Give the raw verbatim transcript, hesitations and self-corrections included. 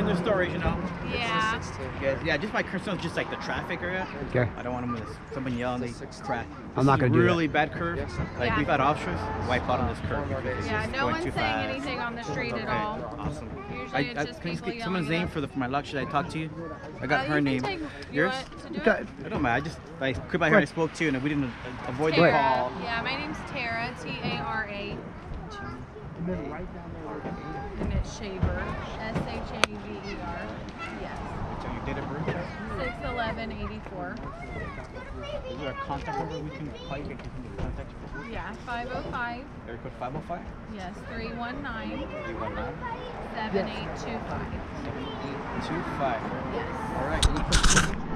in the storage, you know. Yeah. Yeah, yeah, just my concern is just like the traffic area. Okay. I don't want them to someone yell and they crash. I'm not gonna do that. Really bad curve. Like Yeah. we've had officers wipe out on this curve. because it's Yeah, just no going one's too saying fast. anything on the street Okay, at all. awesome. Usually I, it's I, just can you people get someone's yelling name at for the for my luck? Should I talk to you? I got Uh, her you name. can take, you Yours? want to do Okay. it? I don't mind. I just I quit by her. I spoke to you and we didn't avoid the Tara. call. Yeah, my name's Tara, T A R A. And it's Shaver, S H A V E R. Yes. So you did it, birth? six eleven eighty-four. Is there a contact number we can call you? Can you contact you? Yeah, five oh five. Area code five oh five? Yes, three one nine, three one nine? seven eight two five. seven eight two five. Yes. All right.